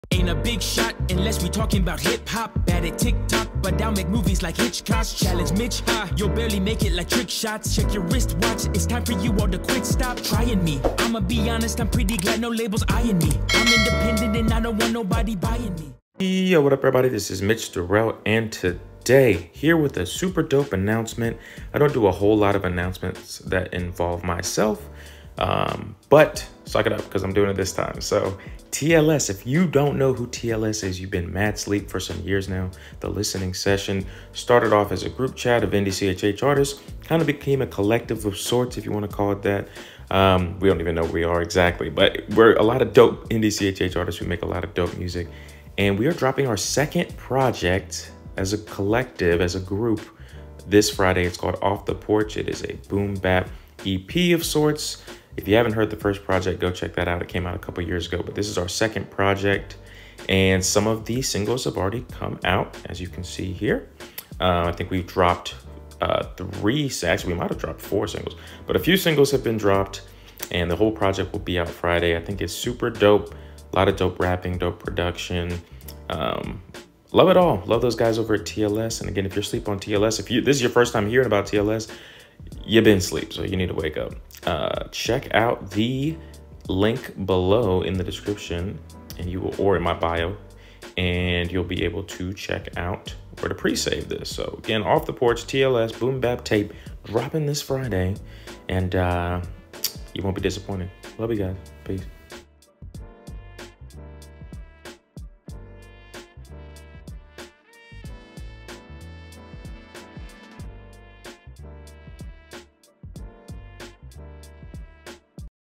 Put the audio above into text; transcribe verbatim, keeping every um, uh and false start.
Ain't a big shot unless we talking about hip-hop. Bad at TikTok, but I'll make movies like Hitchcock's. Challenge Mitch, ha, you'll barely make it like trick shots. Check your wristwatch, it's time for you all to quit. Stop trying me. I'ma be honest, I'm pretty glad no labels eyeing me. I'm independent and I don't want nobody buying me. Yo, what up everybody? This is Mitch Durrell, and today here with a super dope announcement. I don't do a whole lot of announcements that involve myself, um, but suck it up because I'm doing it this time. So T L S, if you don't know who T L S is, you've been mad sleep for some years now. The listening session started off as a group chat of Indie C H H artists, kind of became a collective of sorts, if you want to call it that. Um, we don't even know where we are exactly, but we're a lot of dope Indie C H H artists who make a lot of dope music. And we are dropping our second project as a collective, as a group, this Friday. It's called Off the Porch. It is a boom bap E P of sorts. If you haven't heard the first project, go check that out. It came out a couple years ago, but this is our second project. And some of these singles have already come out, as you can see here. Uh, I think we've dropped uh, three, actually we might have dropped four singles, but a few singles have been dropped and the whole project will be out Friday. I think it's super dope. A lot of dope rapping, dope production. Um, love it all. Love those guys over at T L S. And again, if you're asleep on T L S, if you this is your first time hearing about T L S, you've been asleep, so you need to wake up. Uh, check out the link below in the description, and you will, or in my bio, and you'll be able to check out where to pre-save this. So again, Off the Porch, T L S, boom bap tape, dropping this Friday, and uh, you won't be disappointed. Love you guys. Peace.